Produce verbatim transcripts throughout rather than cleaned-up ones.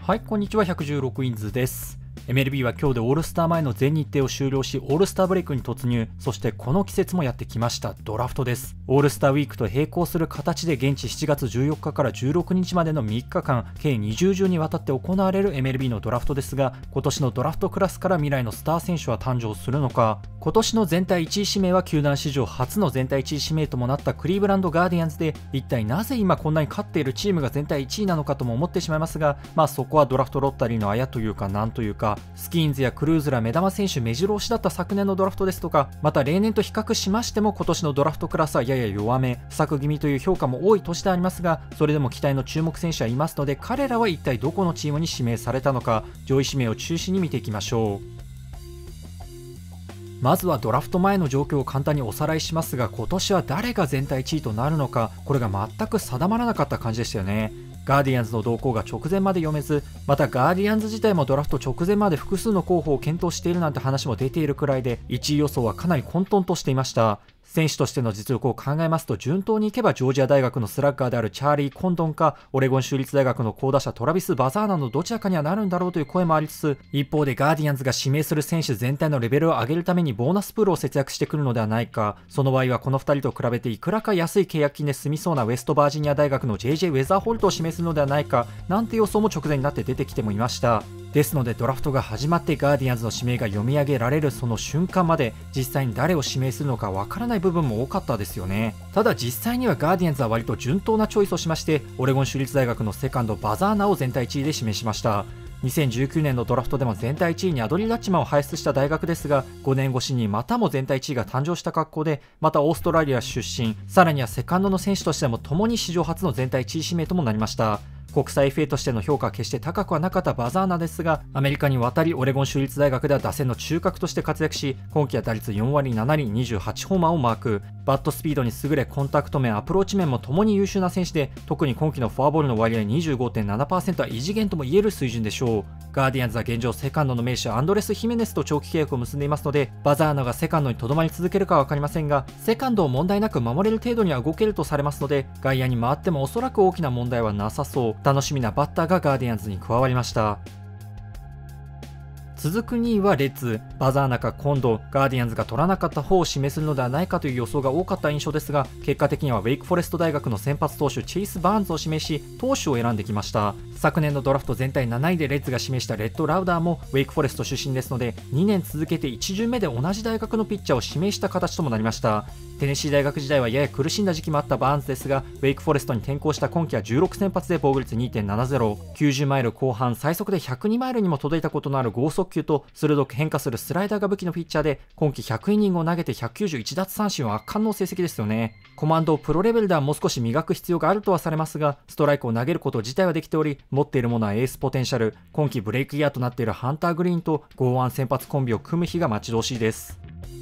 はい、こんにちは。ひゃくじゅうろくインズです。エムエルビー は今日でオールスター前の全日程を終了し、オールスターブレイクに突入。そしてこの季節もやってきました。ドラフトです。オールスターウィークと並行する形で現地しちがつじゅうよっかからじゅうろくにちまでのみっかかん、計にじゅうじゅうにわたって行われる エムエルビー のドラフトですが、今年のドラフトクラスから未来のスター選手は誕生するのか。今年の全体いちい指名は球団史上初の全体いちい指名ともなったクリーブランドガーディアンズで、一体なぜ今こんなに勝っているチームが全体いちいなのかとも思ってしまいますが、まあそこはドラフトロッタリーのあやというかなんというか、スキーンズやクルーズら目玉選手目白押しだった昨年のドラフトですとか、また例年と比較しましても今年のドラフトクラスはやや弱め、不作気味という評価も多い年でありますが、それでも期待の注目選手はいますので、彼らは一体どこのチームに指名されたのか、上位指名を中心に見ていきましょう。まずはドラフト前の状況を簡単におさらいしますが、今年は誰が全体いちいとなるのか、これが全く定まらなかった感じでしたよね。ガーディアンズの動向が直前まで読めず、またガーディアンズ自体もドラフト直前まで複数の候補を検討しているなんて話も出ているくらいで、いちい予想はかなり混沌としていました。選手としての実力を考えますと、順当にいけばジョージア大学のスラッガーであるチャーリー・コンドンか、オレゴン州立大学の好打者トラビス・バザーナのどちらかにはなるんだろうという声もありつつ、一方でガーディアンズが指名する選手全体のレベルを上げるためにボーナスプールを節約してくるのではないか、その場合はこのふたりと比べていくらか安い契約金で済みそうなウェストバージニア大学の ジェイジェイ ウェザーホルトを指名するのではないか、なんて予想も直前になって出てきてもいました。ですのでドラフトが始まってガーディアンズの指名が読み上げられるその瞬間まで、実際に誰を指名するのかわからない部分も多かったですよね。ただ実際にはガーディアンズは割と順当なチョイスをしまして、オレゴン州立大学のセカンドバザーナを全体いちいで指名しました。にせんじゅうきゅうねんのドラフトでも全体いちいにアドリー・ラッチマンを輩出した大学ですが、ごねんごしにまたも全体いちいが誕生した格好で、またオーストラリア出身、さらにはセカンドの選手としても共に史上初の全体いちい指名ともなりました。国際 エフエー としての評価は決して高くはなかったバザーナですが、アメリカに渡りオレゴン州立大学では打線の中核として活躍し、今季は打率よんわりななりにじゅうはちホーマーをマーク。バットスピードに優れ、コンタクト面、アプローチ面も共に優秀な選手で、特に今季のフォアボールの割合 にじゅうごてんななパーセント は異次元とも言える水準でしょう。ガーディアンズは現状セカンドの名手アンドレス・ヒメネスと長期契約を結んでいますので、バザーナがセカンドにとどまり続けるかは分かりませんが、セカンドを問題なく守れる程度には動けるとされますので、外野に回ってもおそらく大きな問題はなさそう。楽しみなバッターがガーディアンズに加わりました。続くにいはレッズ、バザーナか今度ガーディアンズが取らなかった方を指名するのではないかという予想が多かった印象ですが、結果的にはウェイクフォレスト大学の先発投手チェイス・バーンズを指名し、投手を選んできました。昨年のドラフト全体なないでレッズが指名したレッド・ラウダーもウェイクフォレスト出身ですので、にねん続けていち巡目で同じ大学のピッチャーを指名した形ともなりました。テネシー大学時代はやや苦しんだ時期もあったバーンズですが、ウェイクフォレストに転向した今季はじゅうろくせん発で防御率 にてんななゼロ、きゅうじゅうマイル後半、最速でひゃくにマイルにも届いたことのある剛速球と鋭く変化するスライダーが武器のピッチャーで、今季ひゃくイニングを投げてひゃくきゅうじゅういち奪三振は圧巻の成績ですよね。コマンドをプロレベルではもう少し磨く必要があるとはされますが、ストライクを投げること自体はできており、持っているものはエースポテンシャル。今季ブレイクイヤーとなっているハンター・グリーンと剛腕先発コンビを組む日が待ち遠しいです。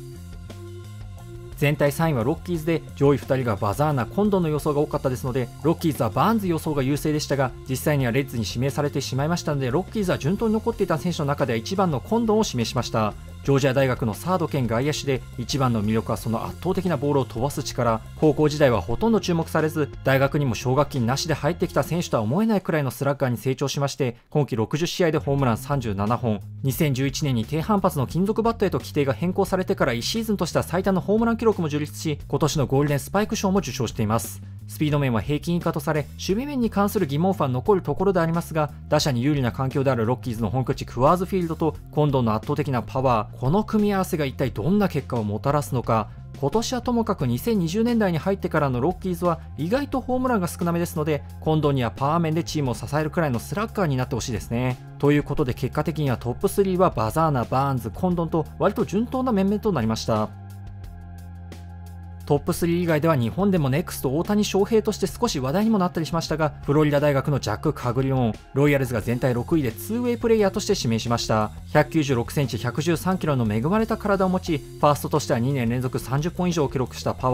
全体さんいはロッキーズで、上位ふたりがバザーナ、コンドンの予想が多かったですので、ロッキーズはバーンズ予想が優勢でしたが、実際にはレッズに指名されてしまいましたので、ロッキーズは順当に残っていた選手の中ではいちばんのコンドンを指名しました。ジョージア大学のサード兼外野手で、一番の魅力はその圧倒的なボールを飛ばす力。高校時代はほとんど注目されず、大学にも奨学金なしで入ってきた選手とは思えないくらいのスラッガーに成長しまして、今季ろくじゅっしあいでホームランさんじゅうななほん、にせんじゅういちねんに低反発の金属バットへと規定が変更されてからいちシーズンとしては最多のホームラン記録も樹立し、今年のゴールデンスパイク賞も受賞しています。スピード面は平均以下とされ、守備面に関する疑問符は残るところでありますが、打者に有利な環境であるロッキーズの本拠地クワーズフィールドとコンドンの圧倒的なパワー、この組み合わせが一体どんな結果をもたらすのか。今年はともかくにせんにじゅうねんだいに入ってからのロッキーズは意外とホームランが少なめですので、コンドンにはパワー面でチームを支えるくらいのスラッガーになってほしいですね。ということで結果的にはトップスリーはバザーナ、バーンズ、コンドンと割と順当な面々となりました。トップスリー以外では日本でもネクスト大谷翔平として少し話題にもなったりしましたが、フロリダ大学のジャック・カグリオン、ロイヤルズが全体ろくいでツーウェイプレイヤーとして指名しました。ひゃくきゅうじゅうろくセンチ、ひゃくじゅうさんキロの恵まれた体を持ち、ファーストとしてはにねん連続さんじゅっぽん以上を記録したパワー、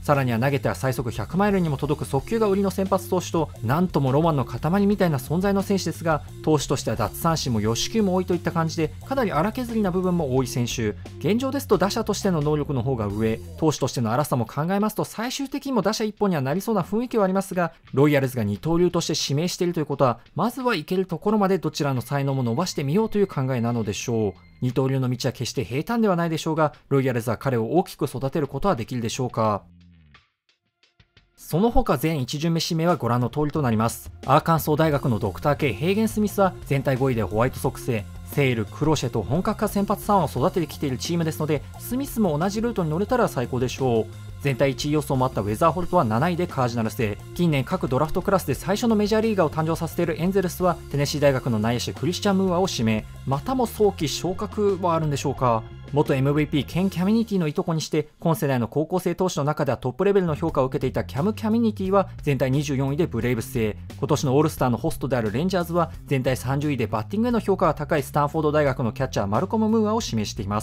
さらには投げては最速ひゃくマイルにも届く速球が売りの先発投手と、なんともロマンの塊みたいな存在の選手ですが、投手としては奪三振も与四球も多いといった感じで、かなり荒削りな部分も多い選手。現状ですと打者としての能力の方が上、投手としての荒さも考えますと最終的にも打者一本にはなりそうな雰囲気はありますが、ロイヤルズが二刀流として指名しているということは、まずはいけるところまでどちらの才能も伸ばしてみようという考えなのでしょう。二刀流の道は決して平坦ではないでしょうが、ロイヤルズは彼を大きく育てることはできるでしょうか。その他全いち巡目指名はご覧の通りとなります。アーカンソー大学のドクター K ヘーゲン・スミスは全体ごいでホワイトソックスへ、セール、クロシェと本格化先発さんを育ててきているチームですので、スミスも同じルートに乗れたら最高でしょう。全体いちい予想もあったウェザーホルトはなないでカージナルスへ。近年各ドラフトクラスで最初のメジャーリーガーを誕生させているエンゼルスはテネシー大学の内野手クリスチャン・ムーアを指名。またも早期昇格はあるんでしょうか。元 エムブイピー ケン・キャミニティのいとこにして今世代の高校生投手の中ではトップレベルの評価を受けていたキャム・キャミニティは全体にじゅうよんいでブレイブスへ。今年のオールスターのホストであるレンジャーズは全体さんじゅういでバッティングへの評価が高いスタンフォード大学のキャッチャーマルコム・ムーアを指名しています。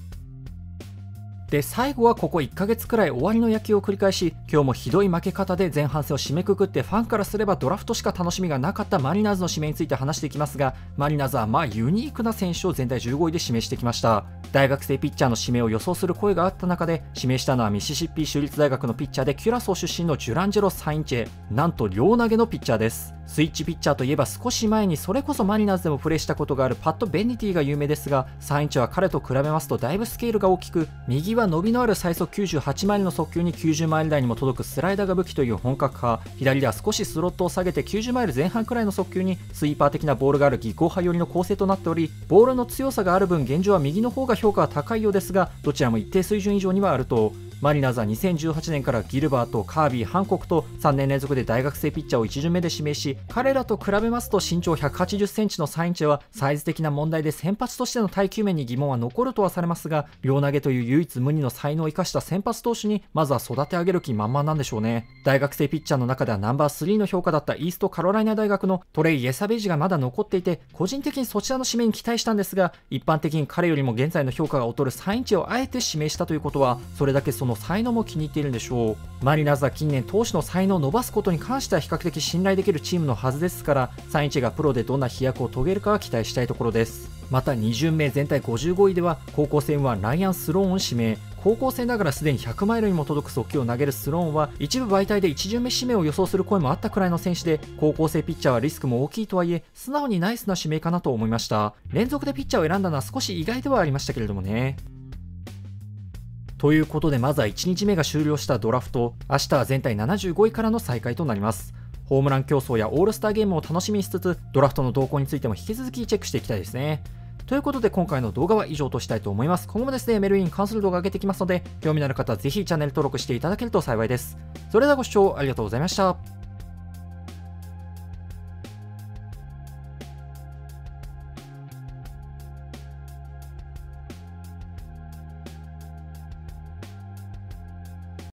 で最後はここいっかげつくらい終わりの野球を繰り返し、今日もひどい負け方で前半戦を締めくくってファンからすればドラフトしか楽しみがなかったマリナーズの指名について話していきますが、マリナーズはまあユニークな選手を全体じゅうごいで指名してきました。大学生ピッチャーの指名を予想する声があった中で指名したのはミシシッピ州立大学のピッチャーでキュラソー出身のジュランジェロ・サインチェ。なんと両投げのピッチャーです。スイッチピッチャーといえば少し前にそれこそマリナーズでもプレーしたことがあるパット・ベンニティが有名ですが、サインチェは彼と比べますとだいぶスケールが大きく、右は伸びのある最速きゅうじゅうはちマイルの速球にきゅうじゅうマイル台にも届くスライダーが武器という本格派、左では少しスロットを下げてきゅうじゅうマイル前半くらいの速球にスイーパー的なボールがある技巧派寄りの構成となっており、ボールの強さがある分現状は右の方が評価が高いようですが、どちらも一定水準以上にはあると。マリナーズはにせんじゅうはちねんからギルバート、カービー、ハンコクとさんねん連続で大学生ピッチャーをいち巡目で指名し、彼らと比べますと身長ひゃくはちじゅっセンチのサインチェはサイズ的な問題で先発としての耐久面に疑問は残るとはされますが、両投げという唯一無二の才能を生かした先発投手にまずは育て上げる気満々なんでしょうね。大学生ピッチャーの中ではナンバースリーの評価だったイーストカロライナ大学のトレイ・イエサベージがまだ残っていて、個人的にそちらの指名に期待したんですが、一般的に彼よりも現在の評価が劣るサインチェをあえて指名したということは、それだけその才能も気に入っているんでしょう。マリナーズは近年投手の才能を伸ばすことに関しては比較的信頼できるチームのはずですから、サインチェがプロでどんな飛躍を遂げるかは期待したいところです。またに巡目全体ごじゅうごいでは高校生はライアン・スローンを指名。高校生ながらすでにひゃくマイルにも届く速球を投げるスローンは一部媒体でいち巡目指名を予想する声もあったくらいの選手で、高校生ピッチャーはリスクも大きいとはいえ素直にナイスな指名かなと思いました。連続でピッチャーを選んだのは少し意外ではありましたけれどもね。ということでまずはいち日目が終了したドラフト、明日は全体ななじゅうごいからの再開となります。ホームラン競争やオールスターゲームを楽しみにしつつ、ドラフトの動向についても引き続きチェックしていきたいですね。ということで今回の動画は以上としたいと思います。今後もですね、エムエルビー に関する動画を上げていきますので、興味のある方はぜひチャンネル登録していただけると幸いです。それではご視聴ありがとうございました。